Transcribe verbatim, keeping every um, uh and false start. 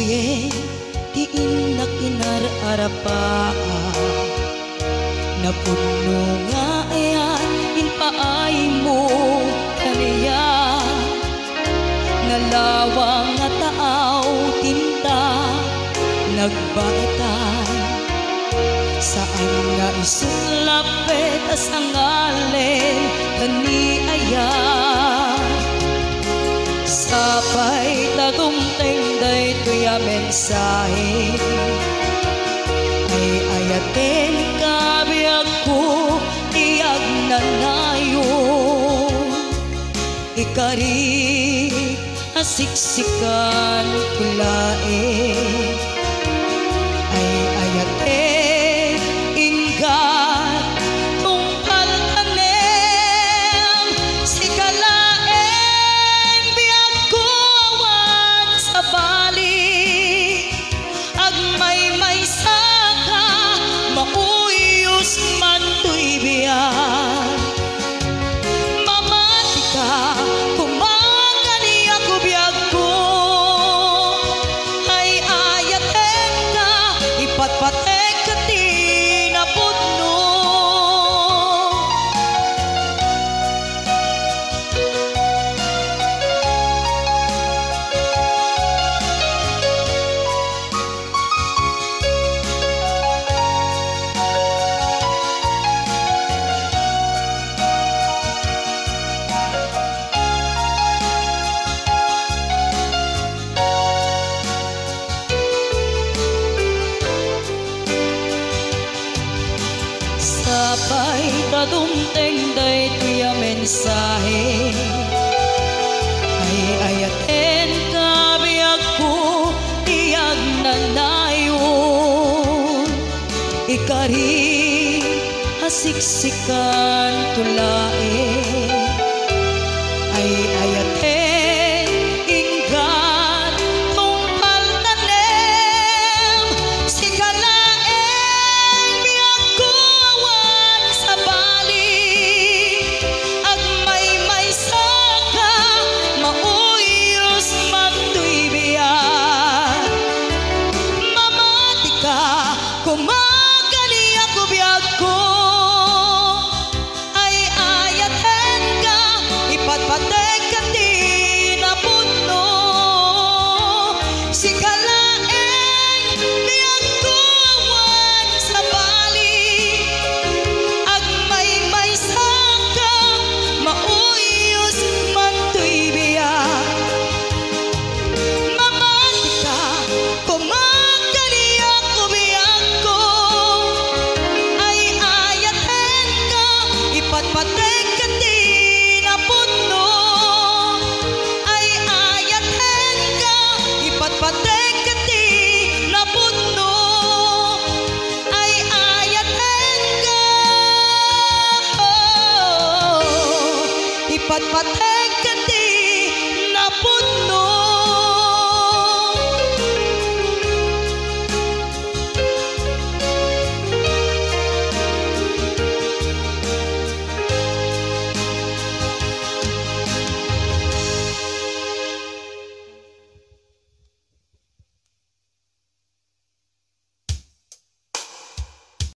Yen tiin na kinararapa na puno nga ayan inpaay mo kaniya nalawang nga taaw tinta nagbaitan saan nga isulapet as angalen kani ayan sapay tagumteng daytoy a mensahe ay ayaten kabiag ko tiyag nanayon ikarik asiksikan kulae ay ayaten inggan tungkal tanem si kalaen biag ko awan sa balik agmay may saka mauyos man to'y biyan mamati ka kumangani ako biag ko ay ayaten ka ipatpatek ka tinapudno sapay tadumteng daytoy a mensahe ay ayaten kabiag ko tiyag nanayon ikari hasiksikan tulae ay ayaten inggan tungkal tanem si kalaen biag ko awan sa balik agmay may saka mauyos man to'y biyan mamati ka kumagani ako biag ko ay ayaten ka ipatpatek ka tinapudno si